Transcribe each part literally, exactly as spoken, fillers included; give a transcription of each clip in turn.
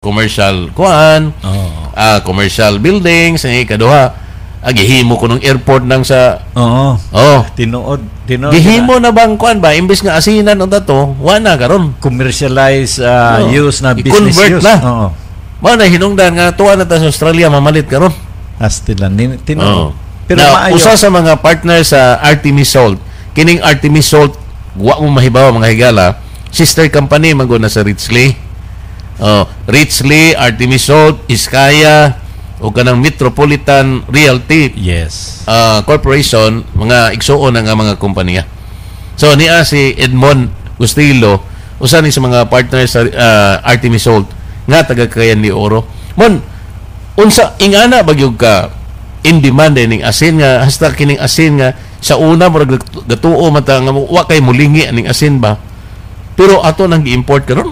commercial kuan, Oo. ah, commercial buildings, eh, kaduha, ah, gihimo ko ng airport nang sa, Oo. oh, Tinuod. Tinuod. gihimo na bang kuan ba, imbes nga asinan ang dato, wala karon. Commercialize uh, Oo. use na business I-convert use. na. Oo. Mao na hinungdan nga tuwa na ta sa Australia mamalit karon. Astilan. Tin- Tinuod. Oh. Pero Now, maayo. usa sa mga partner sa Artemis Salt, kining Artemis Salt, wa mo mahibaw mga higala, sister company man na sa Richley. Oh, Richley, Artemis Salt, Iskaya, o kanang Metropolitan Realty Yes. uh, Corporation, mga igsuon nga mga kompanya. So niya si Edmond Gustilo, usa ni sa mga partner sa uh, Artemis Salt nga taga Cagayan de Oro. Mon, unsa ingana bagyog ka in demand ning asin nga hasta kining asin nga sa una murag gatuo mata nga wa kay mulingi ning asin ba, pero ato nang gi-import karon.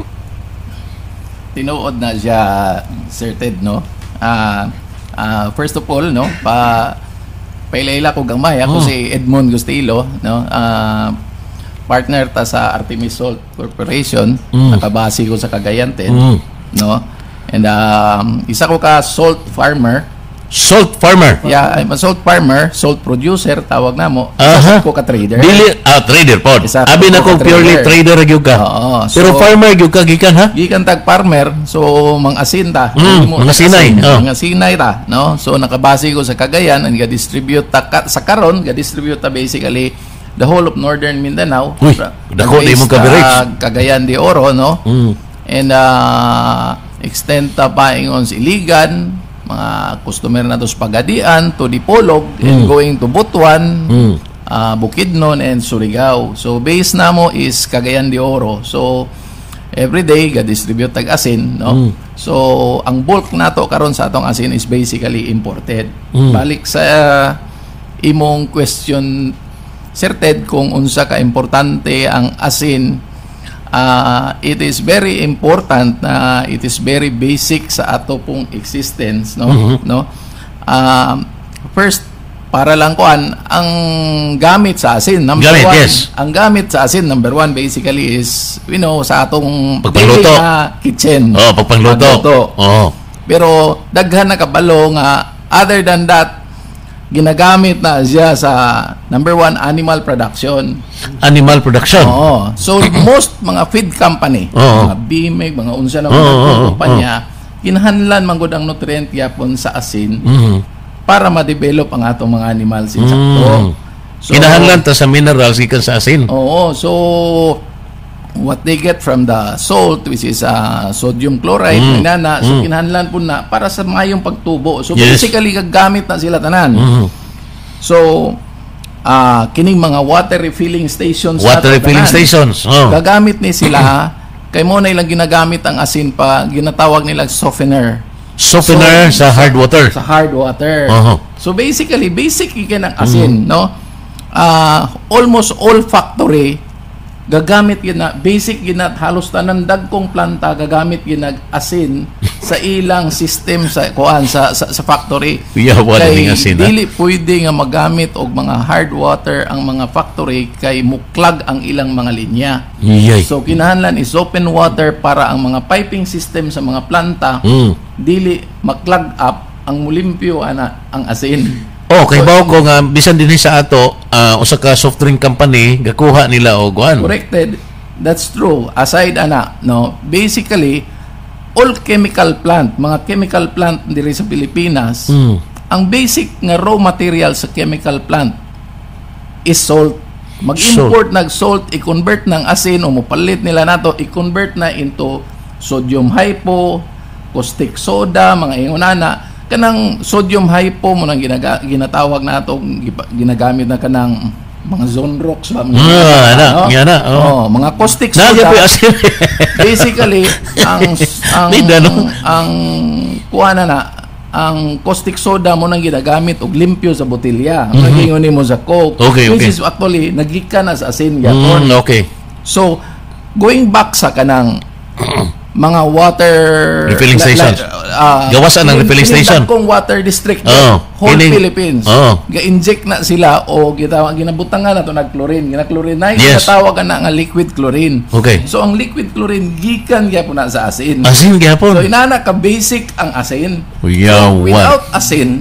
Tinuod na siya, Sir Ted, no? Ah, ah, first of all, no, pa pailayla ko gamay ako Oh. si Edmond Gustilo, no? Ah, partner ta sa Artemis Salt Corporation, Mm. nakabase ko sa Cagayan din, Mm. no? And um, isa ko ka salt farmer. Salt farmer. Yeah, I'm a salt farmer, salt producer tawag na mo. Aha. Isa ko ka trader. Dili ah, trader pod. Isa Abi na ko ko ka purely trader. trader gyud ka. Oo. Pero So, farmer gyud ka gikan ha? gikan tag farmer, so mang asin ta. Mm, Hindi mo mga tag-asin, sinay, oh. Mga sinay ta, no? So nakabase ko sa Cagayan and ga-distribute ta ka, sa karon, ga-distribute ta basically the whole of northern Mindanao. Uy, Fra- dako na based imong coverage. sa Cagayan de Oro, no? Mm. And uh, extend ta pa ingon sa Iligan, mga customer na to sa Pagadian, to Dipolog, and Mm. going to Butuan, Mm. uh, Bukidnon, and Surigao. So base na mo is Cagayan de Oro. So every day ga-distribute tag asin, no? Mm. So ang bulk nato karon sa atong asin is basically imported. Mm. Balik sa uh, imong question, Sir Ted, kung unsa ka importante ang asin, uh, it is very important na it is very basic sa ato pong existence, no? Mhm. No? Um, first, para lang kuan ang gamit sa asin, number Gamit, one, yes. ang gamit sa asin number one basically is, you know, sa atong Pagpangluto. daily na kitchen. Oh, pagpangluto. Pagluto. Oh. Pero daghan na kabalo nga other than that, ginagamit na siya sa number one, animal production. Animal production. Oo. So most mga feed company, Oo. mga Bimig, mga unsa na Oo, mga oo, kumpanya, kinahanglan man gud ang nutrient yapon sa asin Mhm. para ma-develop ang atong mga animals Mm. insakto. So, Kinahanglan ta sa minerals gikan sa asin. Oo, so what they get from the salt, which is uh, sodium chloride, Mm. inana, so Mm. kinahanglan po na para sa mayong pagtubo. So Yes. basically gagamit na sila tanan. Mhm. So ah kining mga water refilling stations Water nato refilling tanan, stations. Oh. gagamit ni sila kay mo na ilang ginagamit ang asin pa, ginatawag nila softener Softener So, sa hard water. sa hard water. Oho. So basically, basic ikan ang asin, no? Ah, almost all factory gagamit yun na basic yun na halos tanan dagkong planta gagamit yun nag asin sa ilang system sa kuan sa, sa sa factory. Yeah, wala Kay ning asin, ha? dili pwede nga magamit og mga hard water ang mga factory kay muklag ang ilang mga linya. Iyay. So kinahanglan is open water para ang mga piping system sa mga planta Mm. dili maklag up ang mulimpyo ana ang asin. Oh, kay So, bawo ko nga bisan dinhi sa ato, ah, usa ka soft drink company gakuha nila og kuan. Corrected. That's true. Aside ana, no, basically all chemical plant, mga chemical plant diri sa Pilipinas, Mm. ang basic nga raw material sa chemical plant is salt. Mag-import nag salt, i-convert ng asin o mupalit nila nato, i-convert na into sodium hypo, caustic soda, mga ingonana. Kanang sodium hypo mo nang ginaga, ginatawag nato, ginagamit na kanang mga zone rocks ba? Mga, Ah, ana, ano? yan na, oh. Oh, mga caustic Nagya soda. po asin. Basically, ang ang Nida, no? ang kuha na na ang caustic soda mo nang ginagamit og limpyo sa botelya. Mm-hmm. Nagingon mo sa Coke. Okay, Which okay. is actually nagikan na sa asin Mm, yapon. okay. So, going back sa kanang mga water Refilling stations. ah, Gawasan ng kining- refilling kining station. dakong water district Oo. whole Kining- Philippines. Oo. Ga-inject na sila o gitawag ginabutangan na to nag-chlorine, gina-chlorinize, Yes. ginatawag na nga liquid chlorine. Okay. So ang liquid chlorine gikan gyapon na sa asin. Asin So gyapon. inana ka basic ang asin. Yawan. Without asin,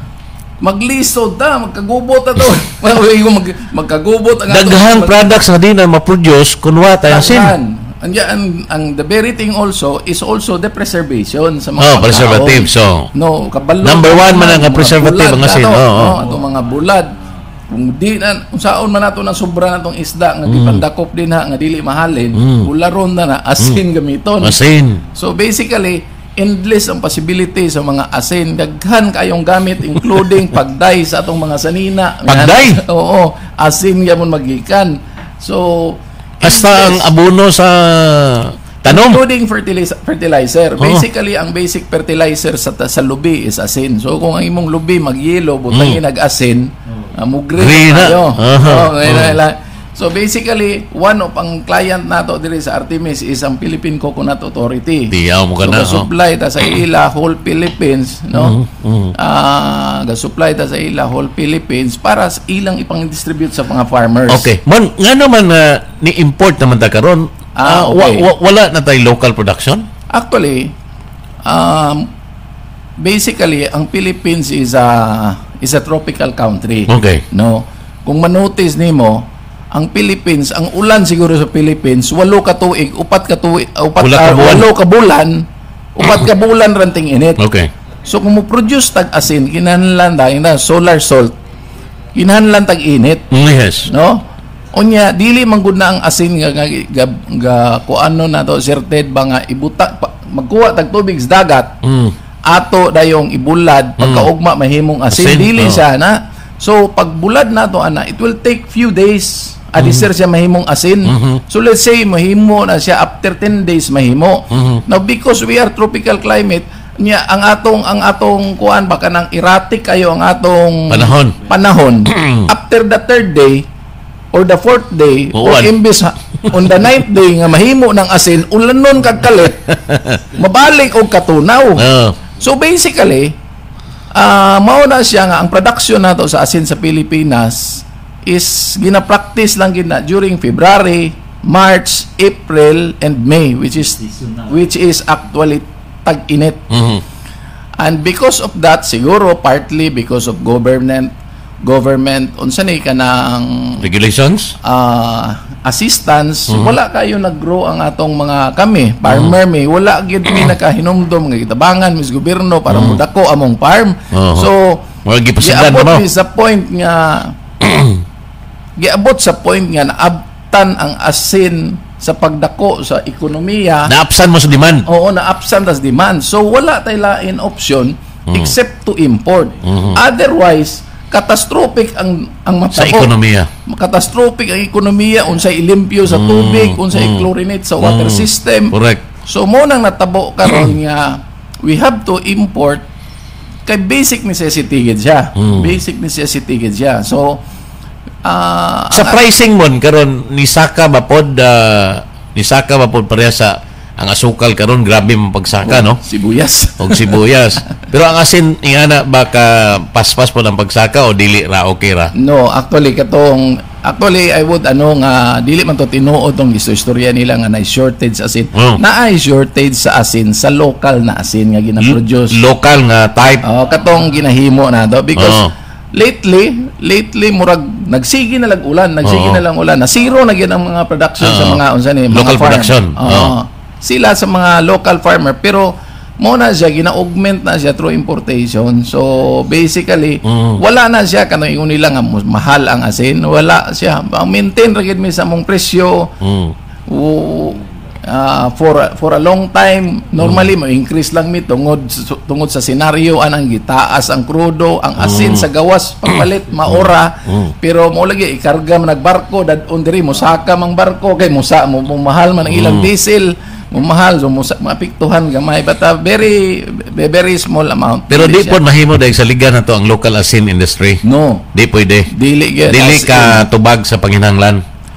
maglisod ta, magkagubot na to. mag, magkagubot ang ato- Daghang mag- products na di na ma-produce kung wa tayo asin. Daghan. And yan, ang, ang the very thing also is also the preservation sa mga Oh, pagkaon. preservative. So, No, kabalo. Number one man ang mga preservative bulad ang asin. na to, Oo, oo. no, atong mga bulad. Kung di na, kung saon man nato na sobra natong isda nga gipandakop din ha nga dili mahalin, bularon na na asin gamiton. asin. So basically, endless ang possibility sa mga asin. Daghan kayong gamit including pagday sa atong mga sanina. Pagday? Oo, asin gyapon magikan. So Hasta ang abono sa tanom. including fertilizer, fertilizer. Basically, ang basic fertilizer sa sa lubi is asin. So, kung ang imong lubi mag-yelo, butangin nag-asin, uh, mugre Green na. tayo. Aha. Oh, ngayon na- So, basically, one of ang client nato diri sa Artemis is ang Philippine Coconut Authority. Diyaw mo ka So, na. Oh. ga-supply ta sa ila whole Philippines, no? Ah, ga-supply ta sa ila whole Philippines para sa ilang ipang-distribute sa mga farmers. Okay. Mon, nga naman na ni-import naman ta karon. Ah, Ah, wa- okay. wa- wala na tayo local production? Actually, um, basically, ang Philippines is a is a tropical country. Okay. No, kung manotice nimo, ang Philippines, ang ulan siguro sa Philippines, walo ka tuig, upat ka tuig, uh, upat Wala ka, ka buwan. walo ka bulan, upat ka bulan ranting init. Okay. So kung mo produce tag asin, kinahanglan dahil na solar salt, kinahanglan tag init. Mm, yes. No? Unya dili man gud na ang asin nga nga, nga, nga kuano na to certed ba nga ibuta pa, magkuha tag tubig sa dagat Mm. ato dayong ibulad pagkaugma mahimong asin, Asin, dili oh. siya na. So pag bulad na to ana, it will take few days adisir siya mahimong asin. So let's say mahimo na siya after ten days mahimo. Now because we are tropical climate, niya ang atong ang atong kuan baka nang erratic kayo ang atong Panahon. panahon after the third day or the fourth day or Uwan. imbis ha- on the ninth day nga mahimo ng asin ulanon kag kalit mabalik og katunaw. Oh. So basically ah mao na siya nga ang production nato sa asin sa Pilipinas is gina-practice lang gina during February, March, April and May, which is which is actually tag-init. Mhm. And because of that, siguro partly because of government government unsa ni kanang Regulations? ah, assistance, wala kayo nag-grow ang atong mga kami, farmer mi, wala gyud mi nakahinumdom nga gitabangan mis gobyerno para mudako among farm. Oo. So, Wala gipasundan giabot mo. mi sa point nga giabot sa point nga naabtan ang asin sa pagdako sa ekonomiya. Naapsan mo sa demand. Oo, na-absent as demand. So, wala tayo lain option except to import. Otherwise, catastrophic ang ang Sa matabo. ekonomiya. Catastrophic ang ekonomiya, unsay ilimpyo sa tubig, unsay i-chlorinate sa water system. Correct. So, mo nang natabo karon nga we have to import kay basic necessity gid siya. Basic necessity gid siya. So, ah Sa ang- pricing mon karon ni Saka ba pod ah, ni Saka ba pod pareha sa ang asukal karon grabe man pagsaka no sibuyas. og sibuyas. Pero ang asin ingana baka paspas po ang pagsaka o dili ra okay ra. No, actually katong actually I would ano nga dili man to tinuod tong istorya nila nga na shortage asin. Oh. Naay shortage sa asin sa local na asin nga gina-produce. Local nga type. Oh, katong ginahimo na do because Oh. lately lately murag nagsigi na lang ulan, nagsigi Oo. na lang ulan. Na zero na gyud ang mga production sa Oo. mga unsa ni mga Local farm. production. Oo. Oo. Sila sa mga local farmer pero mo na siya gina-augment na siya through importation. So basically Mm. wala na siya kanang ingon nila nga mas mahal ang asin, wala siya. Ang maintain ra gyud mi sa mong presyo. Mm. O, ah, for a- for a long time normally mo increase lang mi tungod su- tungod sa senaryo anang gitaas ang krudo ang asin sa gawas pagpalit maora pero mo lagi ikarga man nagbarko dadon diri mo saka mang barko kay mo sa mo, mo mahal man ang ilang diesel mo mahal so mo sa- maapektuhan gamay but a very very small amount. Pero di siya- pod mahimo dahil sa liga na to ang local asin industry. no Di pwede. dili gyud Dili as in- ka tubag sa panginahanglan.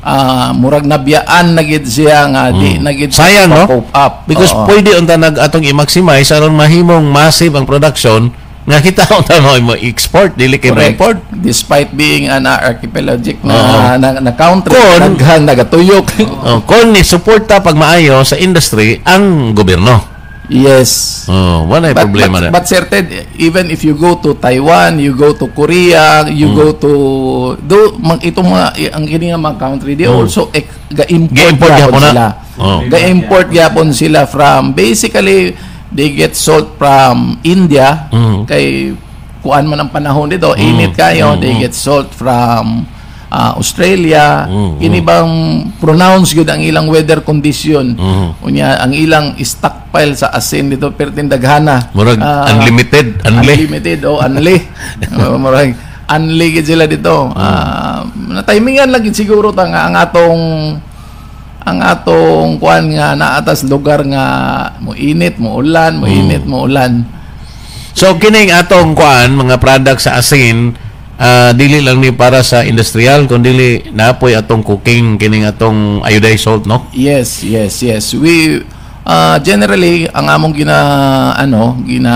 ah, murag nabiyaan na gid siya nga di na gid Sayang, no? cope up. Because Oo. pwede unta nag atong i-maximize aron mahimong massive ang production nga kita unta mo mo export dili kay Correct. import. Despite being an archipelagic Oo. na, na, na country, Kon- naghan nagatuyok. Oh, kung ni suporta pag maayo sa industry ang gobyerno. Yes. Oh, wala But, problema but, na. but Sir Ted, even if you go to Taiwan, you go to Korea, you Hmm. go to do mang itong mga ang kini nga mga country, they also ek, ga-import Hmm. Ga-import gyapon gyapon na. sila. Oh. Ga-import gyapon sila from basically they get salt from India Mm. kay kuan man ang panahon dito, init kayo, they get salt from ah, Australia. Mm, Kini bang pronounce gyud ang ilang weather condition. Mm. Unya ang ilang stockpile sa asin dito pertin daghana. Murag Ah, unlimited, unli. Unlimited o unli. uh, murag unli gid sila dito. Ah, na-timingan lang gid siguro ta nga ang atong ang atong kuan nga naatas lugar nga mo init, mo ulan, mo init, mo ulan. So kining atong kuan mga product sa asin ah, dili lang ni para sa industrial kundi naapoy atong cooking kining atong iodized salt, no? Yes, yes, yes. We uh, generally ang among gina ano, gina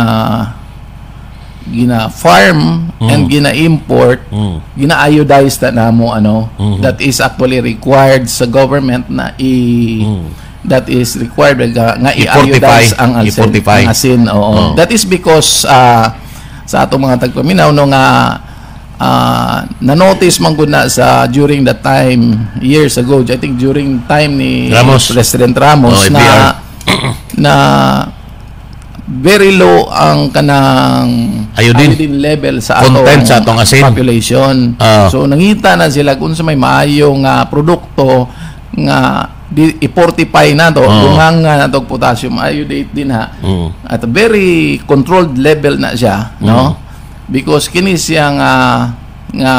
gina farm and gina import, Mm. gina iodize na namo ano, Mhm. that is actually required sa government na i that is required nga, nga I-fortify. i-iodize ang asin, I-fortify. ang asin. Oo. Oh. That is because uh, sa atong mga tagpaminaw no nga uh, na-notice man gud na sa during that time years ago, I think during time ni Ramos. President Ramos Oh, na F D R. na very low ang kanang Iodine. level sa Content sa atong asin. population. Ah. So nangita na sila kung sa may maayo nga produkto nga di, i-fortify na to, Ah. dungang nga na to potassium iodate din ha. Mm. At a very controlled level na siya, no? Because kini siya nga nga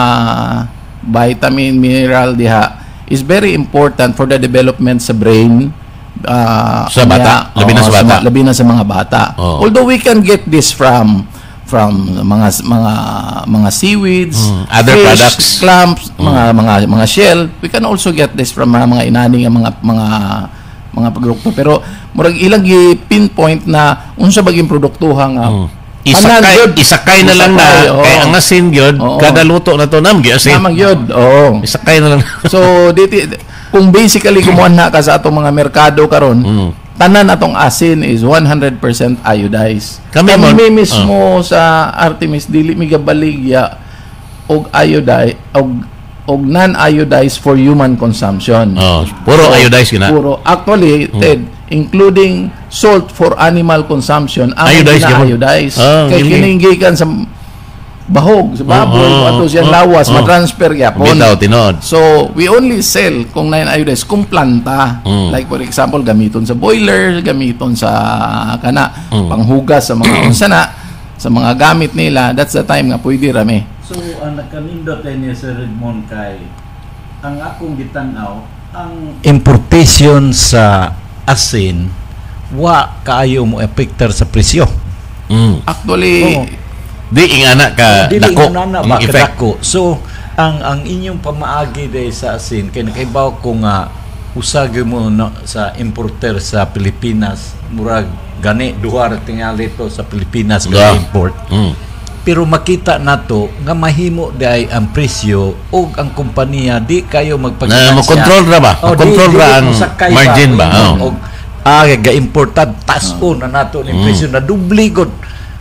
vitamin, mineral diha is very important for the development sa brain. Ah, Sa bata, kaya, labi na oo, sa bata. mga- labi na sa mga bata. Oo. Although we can get this from from mga mga mga seaweeds, Mm, other fish, products. clams, mga mga mga shell, we can also get this from mga, mga inani nga mga mga mga produkto. Pero murag ilang gi-pinpoint na unsa baging produktuha nga Mm. tanan Isakay, gyud. isakay na lang Isakay, na oo. kay ang asin gyud Oo. kada luto na to nam gyud asin. Namang yun. Oo. Isakay na lang. So diti kung basically kumuha na ka sa atong mga merkado karon, Mm. tanan atong asin is one hundred percent iodized. Kami Kami, mo- Ah. mismo sa Artemis dili mi gabaligya og iodized og og non-iodized for human consumption. Oh, puro iodized gina. Puro. Actually, Ted, including salt for animal consumption, ang Iodized gyapon. iodized. Ah, Kay gini. kininggikan sa bahog, sa baboy, Oo, ato siyang oo, lawas, oo. matransfer gyapon. Bitaw tinod. So, we only sell kung non-iodized kung planta. Mm. Like for example, gamiton sa boiler, gamiton sa kana, Mm. panghugas sa mga unsana, sa mga gamit nila, that's the time nga pwede rami. So, ang nakanindot ay niya sa Redmond kay ang akong gitanaw, ang importation sa asin, wa kaayo mo epektar sa presyo. Mm. Actually, Oo. Di ingana ka Dili dako nga na ang ba effect. kadako. So, ang ang inyong pamaagi day sa asin kay nakaibaw ko nga usag mo na, sa importer sa Pilipinas murag gani duha ra tingali to sa Pilipinas Yeah. nga import. Mm. Pero makita nato nga mahimo day ang presyo o ang kompanya di kayo Na magpagpasya. mo control ra ba? Oh, Control di- ra di ang mo sakay margin ba? O, Oh. ah, ga-importad tason na nato ni Mm. presyo na dubli gud.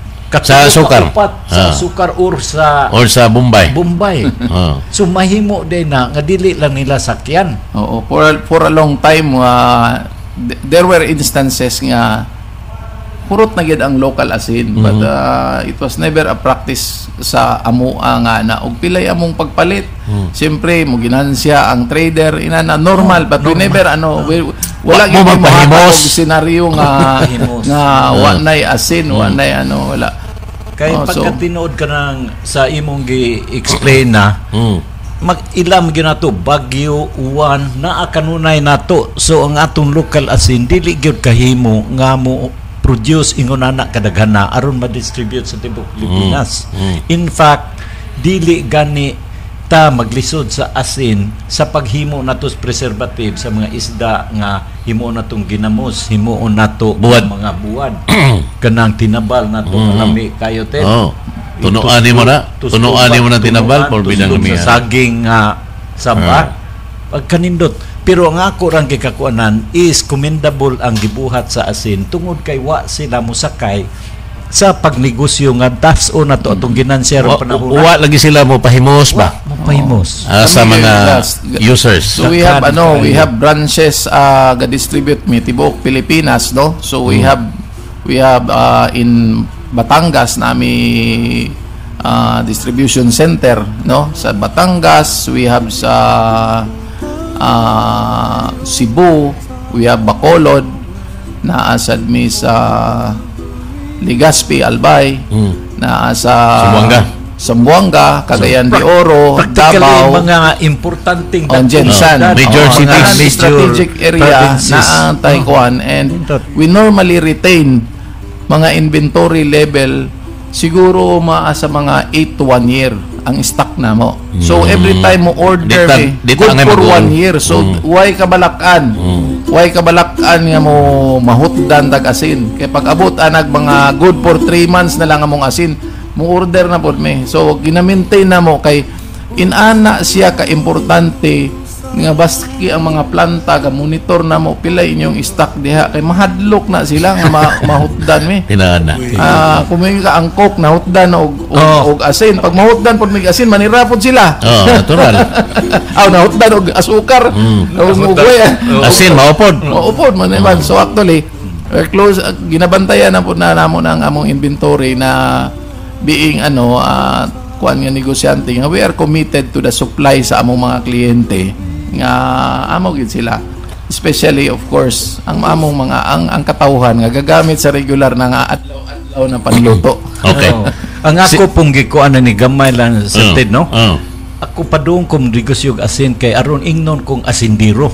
Sa sukar. Sa Ah. sukar or sa Or sa Bombay. Bombay. Oh. So mahimo din na nga dili lang nila sakyan. oo, for, a- for a long time, uh, th- there were instances nga purot na gyud ang local asin, but Mhm. uh, it was never a practice sa amoa nga na og pilay among pagpalit. Mm. Siyempre mo ginansya ang trader ina na normal, but we never ano we, wala Wa- gyud mo mo magpahimos. senaryo nga Magpahimos. nga Ah. wa nay asin, wa nay ano wala. Kay Oh, so- pagka tinuod ka ng sa imong gi-explain na Mm. mag ilam gyud nato bagyo uwan naa kanunay nato. So ang atong local asin dili gyud kahimo nga mo produce ingon ana kadaghana aron ma-distribute sa tibuok Pilipinas. Mm. In fact, dili gani ta maglisod sa asin sa paghimo nato sa preservative sa mga isda nga himo natong ginamos, himo nato Buwad. mga buwad kanang tinabal nato Mhm. lami kayo ten. Oh. Tunuan ni mo na. Tunuan ni mo na tinabal for binang lumihan lumihan. sa saging nga saba pagkanindot. Pero ang ako rang gikakuanan is commendable ang gibuhat sa asin tungod kay wa sila musakay sa pagnegosyo nga tas-o na to atong ginansyero Wa- panahon. Uwa lagi sila mo pahimos ba? Mapahimos. Ah, sa Kami, mga last- users. So we have Dakan ano, kayo. we have branches uh, ga distribute mi tibuok Pilipinas, no? So we have we have uh, in Batangas nami uh, distribution center, no? Sa Batangas, we have sa uh, Cebu, we have Bacolod, naa sad mi sa Legazpi, Albay, Mm. naa sa Zamboanga. Zamboanga, Cagayan de Oro, Practically Davao, mga importanteng on Jensan, Oh, major Oo, cities. mga Major strategic area provinces. na ang Taekwan, and we normally retain mga inventory level siguro maa sa mga eight to one year ang stock na mo. So every time mo order Dita- eh, dita good ang for mag-uol. one year. So why kabalakan? Why kabalakan nga mo mahutdan tag asin? Kaya pag abot anag mga good for three months na lang among asin, mo order na pod me. So gina-maintain na mo kay inana siya ka importante nga baski ang mga planta ga monitor na mo pila inyong stock diha kay mahadlok na sila nga ma- mahutdan me. Tinaan na. Ah, kung may ka angkok na hutdan og og, Oh. og asin, pag mahutdan pod mig asin manira pod sila. Oh, natural. Aw nahutdan og asukar. Og ugoy. Asin, maupod. Maupod man naman. So actually, we're close uh, ginabantayan na po na namo ng among inventory na being ano uh, kuan nga negosyante nga we are committed to the supply sa among mga kliyente nga amo gid sila, especially of course ang among mga ang ang katawhan nga gagamit sa regular na nga adlaw-adlaw na panluto. Okay. Oo. Ang ako pong gikuan na ni gamay lang sa Oh, TED, no? oh. Ako pa doon kong negosyo asin kay aron ingnon kong asindiro.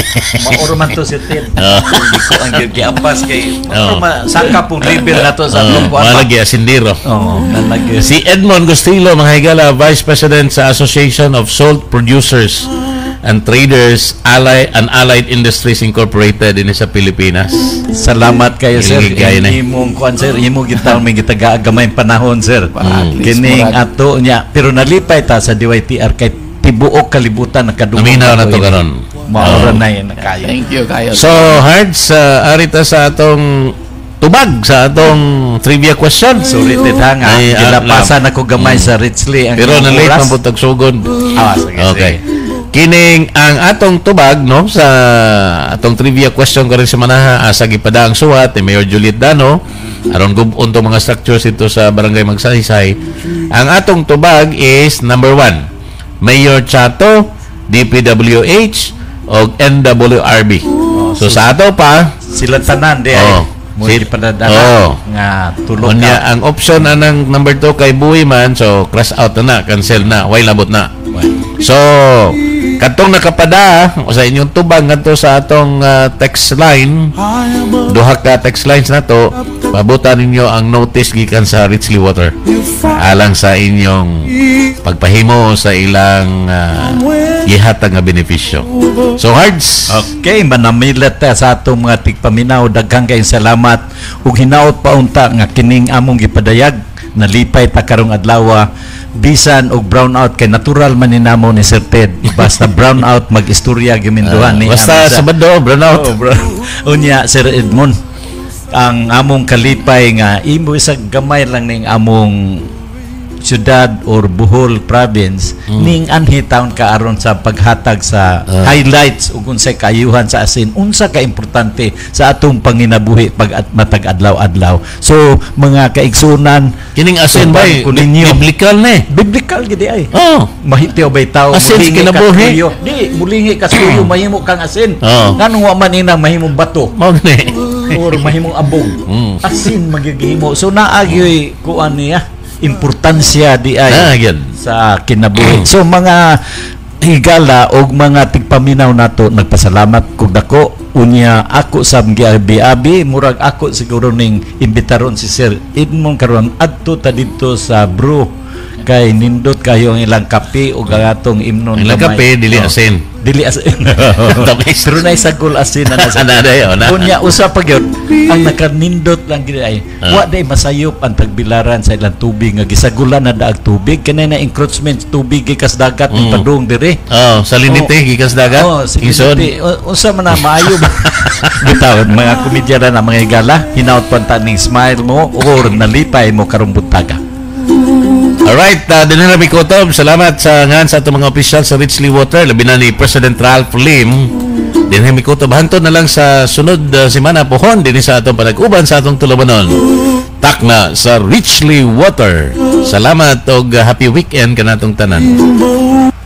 Maoro man to si Ted. Hindi ko ang giapas kay Oh. maoro saka pong level na to sa Oh, atong kuan. malagi asindiro. Oo, nalagi. Si Edmond Gustilo, mga higala, Vice President sa Association of Salt Producers and Traders Ally and Allied Industries Incorporated din sa Pilipinas. Salamat kayo sir. Iligay na. Imong kuan sir, imo gitaw may gitaga gamay panahon sir. At least Kining murag- ato niya pero nalipay ta sa D Y T R kay tibuok kalibutan nakadungog. Naminaw na to ini. karon. Maura Oh. na yan na kayo. Thank you kayo. So, Hards, uh, arita sa atong tubag sa atong trivia question. Sorry Ted ha nga. Ay, ah, Gilapasan ako gamay sa Richley ang Pero na late oras. man po tagsugod. Ah, sige, Okay. sige. Kining ang atong tubag no sa atong trivia question ko rin sa manaha asa gipada ang suwat ni Mayor Juliet Dano aron gubon to mga structures ito sa Barangay Magsaysay. Ang atong tubag is number one, Mayor Chato, D P W H o N W R B. So sa ato pa Sila tanan di Oh. ay. Mo Si- ipadadala Oh. nga tulog Unya, ka. ang option anang number two kay Buhi man, so cross out na, cancel na, way labot na. So, katong nakapada o sa inyong tubag ngadto sa atong uh, text line, duha ka text lines na to, pabutan ninyo ang notice gikan sa Richley Water alang sa inyong pagpahimo sa ilang uh, gihatag nga benepisyo. So, Hards, Okay, manamilat ta sa atong mga tigpaminaw. Daghang kayong salamat ug hinaot pa unta nga kining among gipadayag nalipay ta karong adlaw bisan og brownout kay natural man ninamo ni Sir Ted. Basta brownout mag-istorya giminduhan ni basta amin sa bado, burnout. Oh, bro. Unya Sir Edmond, ang among kalipay nga imo sa gamay lang ning among syudad or Bohol province ning anhi taon ka aron sa paghatag sa Ah. highlights ug unsay kaayuhan sa asin unsa ka importante sa atong panginabuhi pag at matag adlaw-adlaw. So mga kaigsunan Kining asin ba, Tuban ko ninyo. biblical na eh. biblical gid ay. Oh, Mahitiw bay tao Asin sa mulingi ka kinabuhi? suyo. Di mulingi ka suyo mahimo kang asin. Oo. Nganong wa man inang mahimong bato mo gani. or mahimong abog. Mm. Asin magigihimo. So naagyoy kuan niya importansya di ay Ah, yun. sa kinabuhi. So mga higala og mga tigpaminaw nato nagpasalamat kog dako unya ako sa giabi-abi murag ako siguro ning imbitaron si Sir Edmond karon adto ta dito sa Bro kay nindot kayo ang ilang kape o gatong imnon Ilang gamay. kape, dili Oh. asin. Dili asin. Tapos, Pero na isagol asin na nasa. Ana na yun, na. Kunya usa pa gyud ang nakanindot lang gid ay Ah. wa day masayop ang tagbilaran sa ilang tubig nga gisagulan na daag tubig kanay na encroachment tubig gikas dagat Mm. mm. padung dire. Oh, sa linite, gikas dagat. Oh, sige. Ison. Usa man na maayo ba? Bitaw mga komedya na na mga igala, hinaut panta ning smile mo or nalipay mo karong buntaga. Alright, uh, din na ko to. Salamat sa ngan sa atong mga opisyal sa Richley Water, labi na ni President Ralph Lim. Din na ko to bahanto na lang sa sunod uh, semana pohon din sa atong panag-uban sa atong tulumanon. Takna sa Richley Water. Salamat og uh, happy weekend kanatong tanan.